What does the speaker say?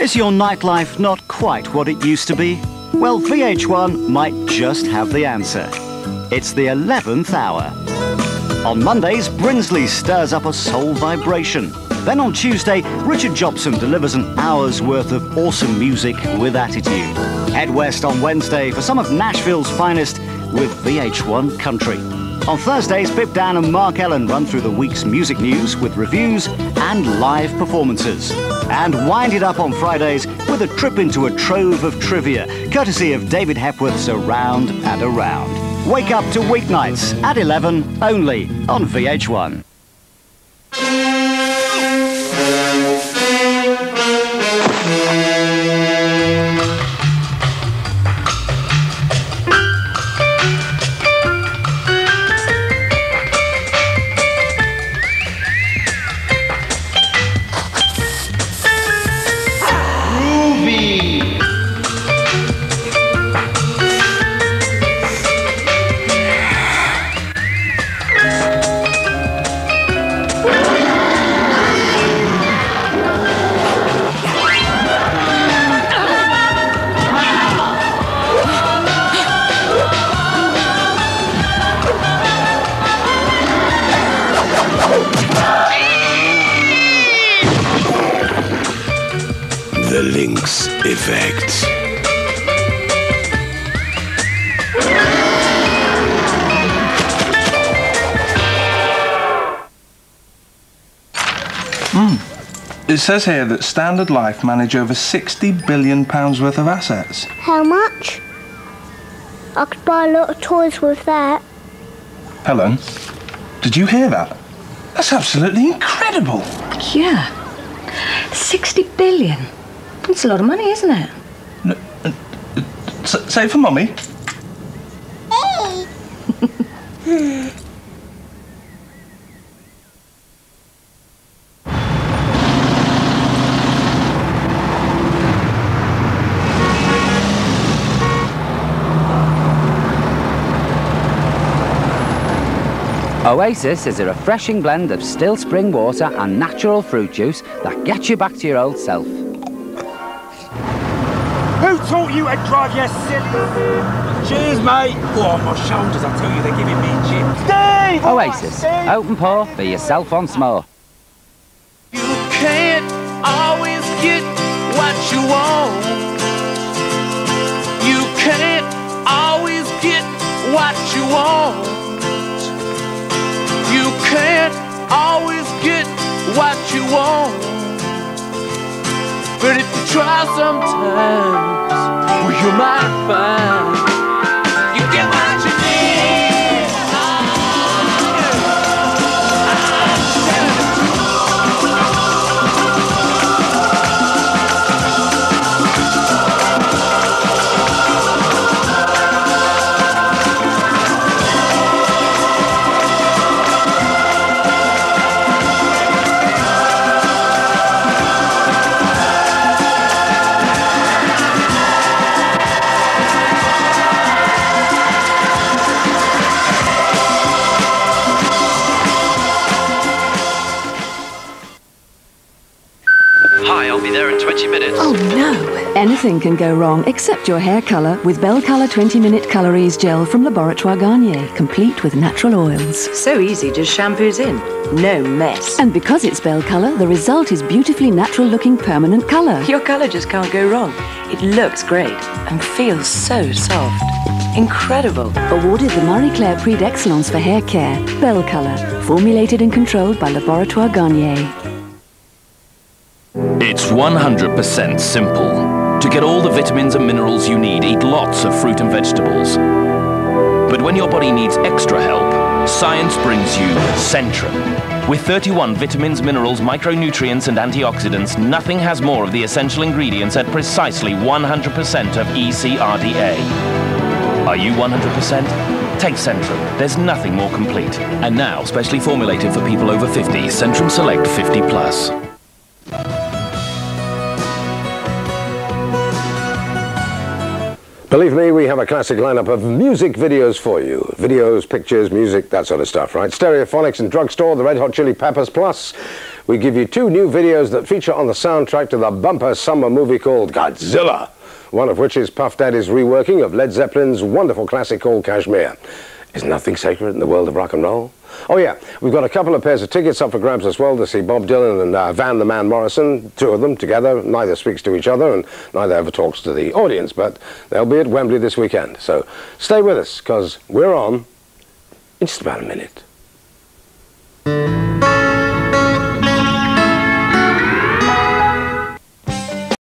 Is your nightlife not quite what it used to be? Well, VH1 might just have the answer. It's the 11th hour. On Mondays, Brinsley stirs up a soul vibration. Then on Tuesday, Richard Jobson delivers an hour's worth of awesome music with attitude. Head west on Wednesday for some of Nashville's finest with VH1 Country. On Thursdays, Pip Dan and Mark Ellen run through the week's music news with reviews and live performances. And wind it up on Fridays with a trip into a trove of trivia, courtesy of David Hepworth's Around and Around. Wake up to weeknights at 11, only on VH1. The Lynx Effect. It says here that Standard Life manage over £60 billion worth of assets. How much? I could buy a lot of toys with that. Helen, did you hear that? That's absolutely incredible. Yeah. 60 billion. That's a lot of money, isn't it? Say it for Mummy. Oasis is a refreshing blend of still spring water and natural fruit juice that gets you back to your old self. Who taught you to drive, you silly? Cheers, mate. Oh, my shoulders, I tell you, they're giving me chips. Steve! Oasis, open pour for yourself once more. You can't always get what you want. You can't always get what you want. You can't always get what you want. But if you try sometimes, well, you might find you get what you need. Hi, I'll be there in 20 minutes. Oh, no. Anything can go wrong except your hair colour with Bell Colour 20-Minute Colour Ease Gel from Laboratoire Garnier, complete with natural oils. So easy, just shampoos in. No mess. And because it's Bell Colour, the result is beautifully natural-looking permanent colour. Your colour just can't go wrong. It looks great and feels so soft. Incredible. Awarded the Marie Claire Prix d'Excellence for hair care. Bell Colour, formulated and controlled by Laboratoire Garnier. It's 100% simple. To get all the vitamins and minerals you need, eat lots of fruit and vegetables. But when your body needs extra help, science brings you Centrum. With 31 vitamins, minerals, micronutrients and antioxidants, nothing has more of the essential ingredients at precisely 100% of ECRDA. Are you 100%? Take Centrum. There's nothing more complete. And now, specially formulated for people over 50, Centrum Select 50+. Believe me, we have a classic lineup of music videos for you. Videos, pictures, music, that sort of stuff, right? Stereophonics and Drugstore, the Red Hot Chili Peppers, plus we give you 2 new videos that feature on the soundtrack to the bumper summer movie called Godzilla, one of which is Puff Daddy's reworking of Led Zeppelin's wonderful classic called Kashmir. Is nothing sacred in the world of rock and roll? Oh yeah, we've got a couple of pairs of tickets up for grabs as well to see Bob Dylan and Van the Man Morrison, 2 of them together. Neither speaks to each other and neither ever talks to the audience, but they'll be at Wembley this weekend. So stay with us, because we're on in just about a minute.